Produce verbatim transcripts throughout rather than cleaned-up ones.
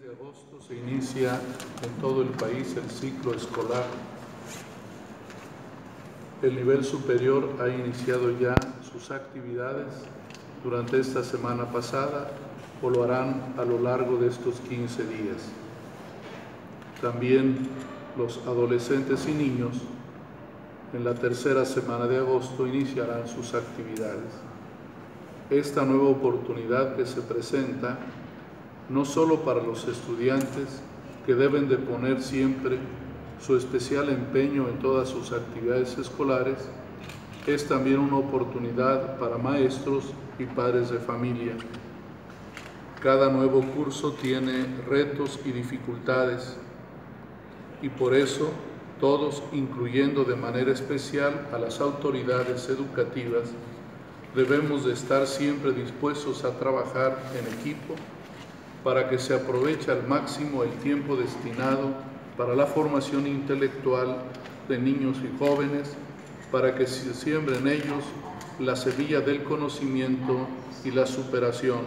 de agosto se inicia en todo el país el ciclo escolar. El nivel superior ha iniciado ya sus actividades durante esta semana pasada o lo harán a lo largo de estos quince días. También los adolescentes y niños en la tercera semana de agosto iniciarán sus actividades. Esta nueva oportunidad que se presenta no solo para los estudiantes, que deben de poner siempre su especial empeño en todas sus actividades escolares, es también una oportunidad para maestros y padres de familia. Cada nuevo curso tiene retos y dificultades, y por eso todos, incluyendo de manera especial a las autoridades educativas, debemos de estar siempre dispuestos a trabajar en equipo para que se aproveche al máximo el tiempo destinado para la formación intelectual de niños y jóvenes, para que se siembre en ellos la semilla del conocimiento y la superación.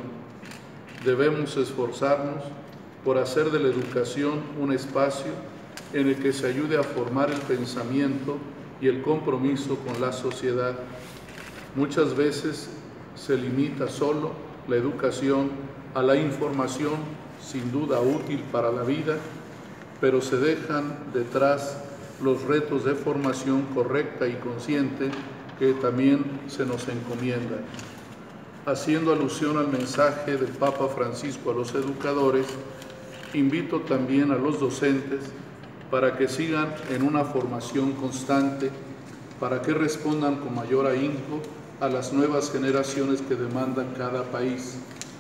Debemos esforzarnos por hacer de la educación un espacio en el que se ayude a formar el pensamiento y el compromiso con la sociedad. Muchas veces se limita solo la educación a la información, sin duda útil para la vida, pero se dejan detrás los retos de formación correcta y consciente que también se nos encomiendan. Haciendo alusión al mensaje del Papa Francisco a los educadores, invito también a los docentes para que sigan en una formación constante, para que respondan con mayor ahínco a las nuevas generaciones que demandan cada país.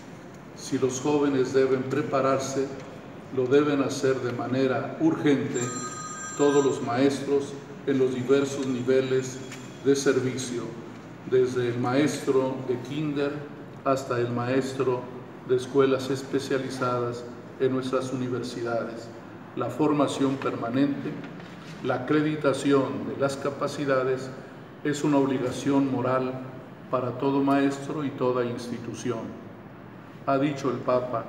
Si los jóvenes deben prepararse, lo deben hacer de manera urgente todos los maestros en los diversos niveles de servicio, desde el maestro de kinder hasta el maestro de escuelas especializadas en nuestras universidades. La formación permanente, la acreditación de las capacidades es una obligación moral para todo maestro y toda institución. Ha dicho el Papa,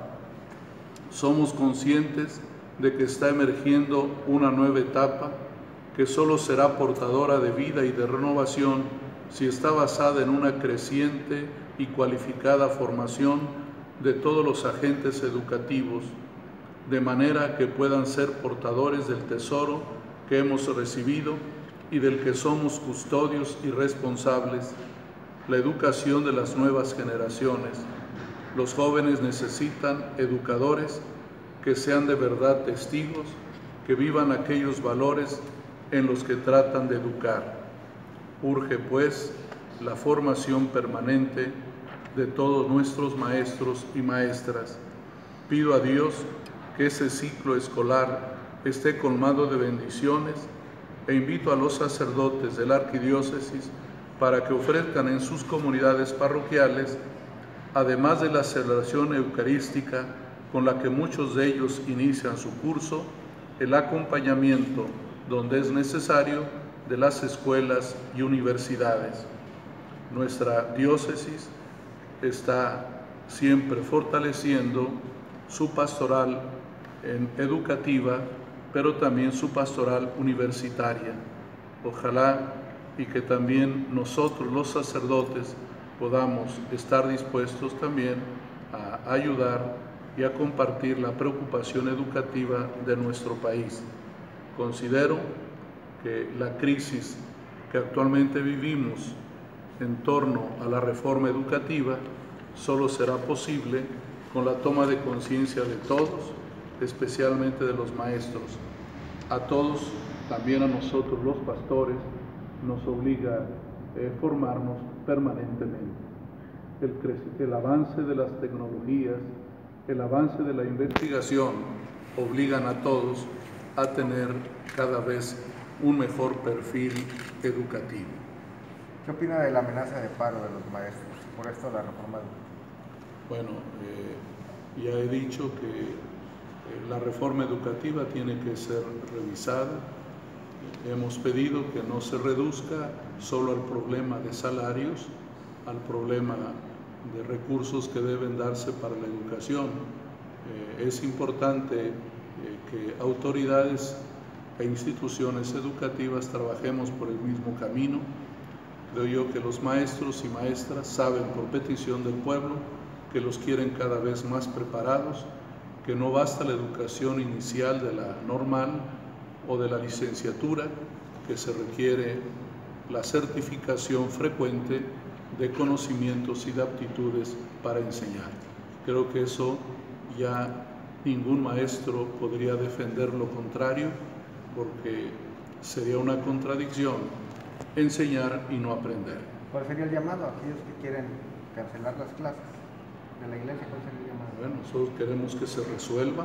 somos conscientes de que está emergiendo una nueva etapa que solo será portadora de vida y de renovación si está basada en una creciente y cualificada formación de todos los agentes educativos, de manera que puedan ser portadores del tesoro que hemos recibido y del que somos custodios y responsables, la educación de las nuevas generaciones. Los jóvenes necesitan educadores que sean de verdad testigos, que vivan aquellos valores en los que tratan de educar. Urge, pues, la formación permanente de todos nuestros maestros y maestras. Pido a Dios que ese ciclo escolar esté colmado de bendiciones e invito a los sacerdotes de la arquidiócesis para que ofrezcan en sus comunidades parroquiales, además de la celebración eucarística con la que muchos de ellos inician su curso, el acompañamiento, donde es necesario, de las escuelas y universidades. Nuestra diócesis está siempre fortaleciendo su pastoral en educativa, pero también su pastoral universitaria. Ojalá y que también nosotros los sacerdotes podamos estar dispuestos también a ayudar y a compartir la preocupación educativa de nuestro país. Considero que la crisis que actualmente vivimos en torno a la reforma educativa solo será posible con la toma de conciencia de todos, especialmente de los maestros. A todos, también a nosotros los pastores, nos obliga eh, formarnos permanentemente. El, el avance de las tecnologías, el avance de la investigación obligan a todos a tener cada vez un mejor perfil educativo. ¿Qué opina de la amenaza de paro de los maestros por esto de la reforma educativa? Bueno, eh, ya he dicho que eh, la reforma educativa tiene que ser revisada. Hemos pedido que no se reduzca solo al problema de salarios, al problema de recursos que deben darse para la educación, Eh, es importante eh, que autoridades e instituciones educativas trabajemos por el mismo camino. Creo yo que los maestros y maestras saben por petición del pueblo que los quieren cada vez más preparados, que no basta la educación inicial de la normal o de la licenciatura, que se requiere la certificación frecuente de conocimientos y de aptitudes para enseñar. Creo que eso ya ningún maestro podría defender lo contrario, porque sería una contradicción enseñar y no aprender. ¿Cuál sería el llamado a aquellos que quieren cancelar las clases de la iglesia? ¿Cuál sería el llamado? Bueno, nosotros queremos que se resuelva.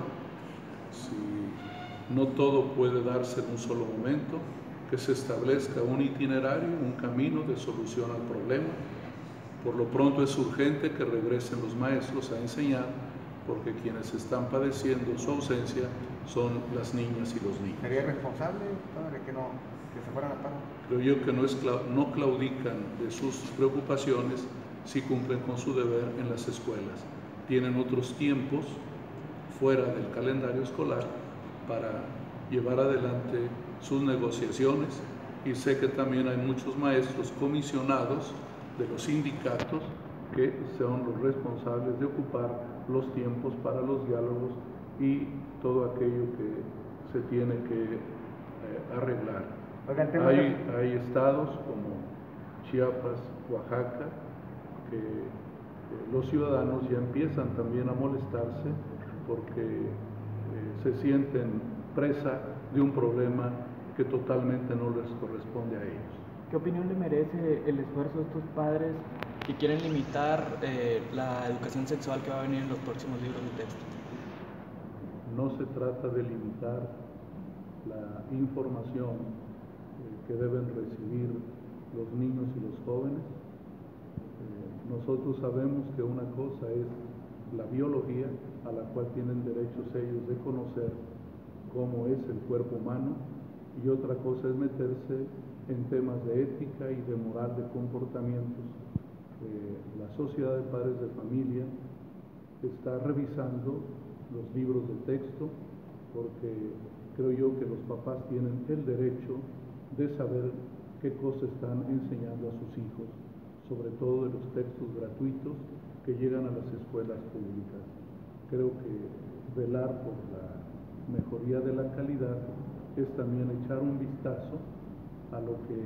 Si no todo puede darse en un solo momento, que se establezca un itinerario, un camino de solución al problema. Por lo pronto es urgente que regresen los maestros a enseñar, porque quienes están padeciendo su ausencia son las niñas y los niños. ¿Sería responsable, padre, que, no, que se fueran a paro? Creo yo que no, es, no claudican de sus preocupaciones si cumplen con su deber en las escuelas. Tienen otros tiempos fuera del calendario escolar para llevar adelante sus negociaciones, y sé que también hay muchos maestros comisionados de los sindicatos que son los responsables de ocupar los tiempos para los diálogos y todo aquello que se tiene que eh, arreglar. Oigan, hay, de... hay estados como Chiapas, Oaxaca, que eh, los ciudadanos ya empiezan también a molestarse porque eh, se sienten presa de un problema que totalmente no les corresponde a ellos. ¿Qué opinión le merece el esfuerzo de estos padres que quieren limitar eh, la educación sexual que va a venir en los próximos libros de texto? No se trata de limitar la información eh, que deben recibir los niños y los jóvenes. Eh, nosotros sabemos que una cosa es la biología, a la cual tienen derechos ellos de conocer cómo es el cuerpo humano, y otra cosa es meterse en temas de ética y de moral de comportamientos. Eh, la Sociedad de Padres de Familia está revisando los libros de texto, porque creo yo que los papás tienen el derecho de saber qué cosas están enseñando a sus hijos, sobre todo de los textos gratuitos que llegan a las escuelas públicas. Creo que velar por la mejoría de la calidad es también echar un vistazo a lo que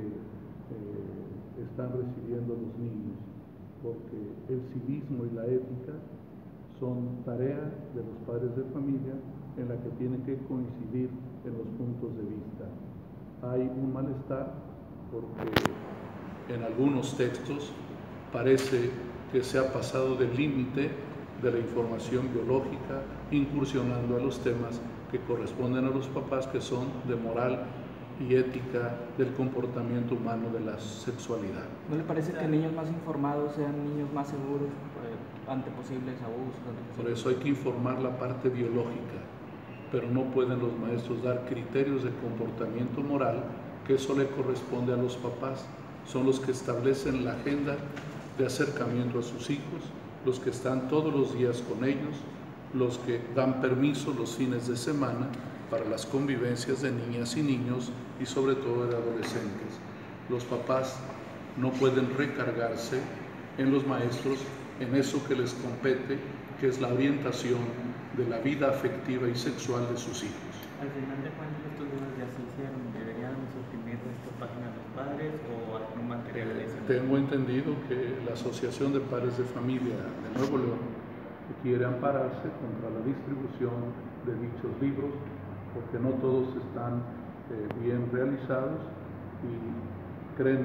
eh, están recibiendo los niños, porque el civismo y la ética son tarea de los padres de familia en la que tienen que coincidir en los puntos de vista. Hay un malestar porque en algunos textos parece que se ha pasado del límite de la información biológica, incursionando a los temas que corresponden a los papás, que son de moral y ética del comportamiento humano de la sexualidad. ¿No le parece que niños más informados sean niños más seguros eh, ante posibles abusos? Ante posibles... Por eso hay que informar la parte biológica, pero no pueden los maestros dar criterios de comportamiento moral, que eso le corresponde a los papás. Son los que establecen la agenda de acercamiento a sus hijos, los que están todos los días con ellos, los que dan permiso los fines de semana para las convivencias de niñas y niños, y sobre todo de adolescentes. Los papás no pueden recargarse en los maestros en eso que les compete, que es la orientación de la vida afectiva y sexual de sus hijos. Al final de cuentas, estos libros ya se hicieron. ¿Deberían suprimir esta página de los padres o algún material adicional? Tengo entendido que la Asociación de Padres de Familia de Nuevo León quiere ampararse contra la distribución de dichos libros, porque no todos están eh, bien realizados, y creen,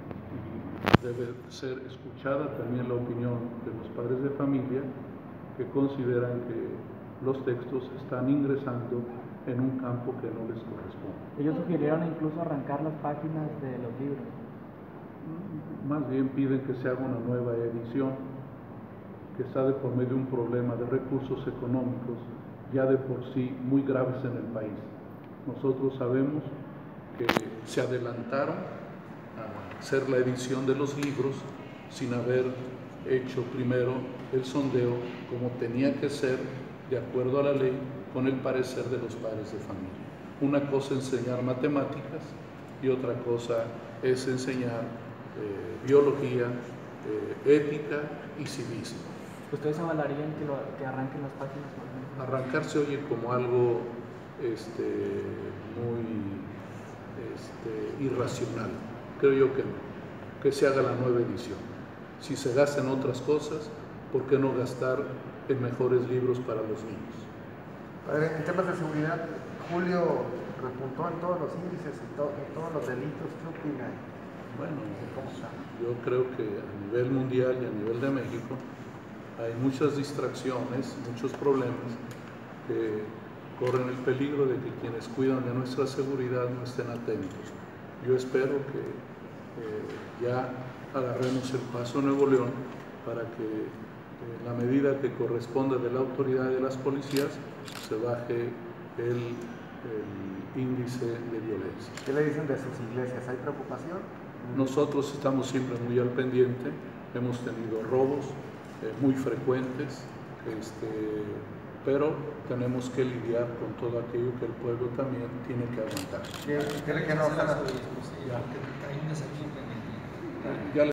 y debe ser escuchada también la opinión de los padres de familia, que consideran que los textos están ingresando en un campo que no les corresponde. Ellos sugirieron incluso arrancar las páginas de los libros. Más bien piden que se haga una nueva edición, que está de por medio de un problema de recursos económicos ya de por sí muy graves en el país. Nosotros sabemos que se adelantaron a hacer la edición de los libros sin haber hecho primero el sondeo como tenía que ser de acuerdo a la ley, con el parecer de los padres de familia. Una cosa es enseñar matemáticas y otra cosa es enseñar eh, biología, eh, ética y civismo. ¿Ustedes avalarían que, lo, que arranquen las páginas, por ejemplo? Arrancar se oye como algo este, muy este, irracional. Creo yo que no, que se haga la nueva edición. Si se gasta en otras cosas, ¿por qué no gastar en mejores libros para los niños? Padre, en temas de seguridad, Julio repuntó en todos los índices, en, to en todos los delitos. ¿Qué opina? Bueno, yo creo que a nivel mundial y a nivel de México hay muchas distracciones, muchos problemas que corren el peligro de que quienes cuidan de nuestra seguridad no estén atentos. Yo espero que eh, ya agarremos el paso en Nuevo León para que eh, en la medida que corresponde de la autoridad de las policías se baje el, el índice de violencia. ¿Qué le dicen de sus iglesias? ¿Hay preocupación? Nosotros estamos siempre muy al pendiente, hemos tenido robos eh, muy frecuentes, este, pero tenemos que lidiar con todo aquello que el pueblo también tiene que aguantar. ¿Quiere que no? Ya. Ya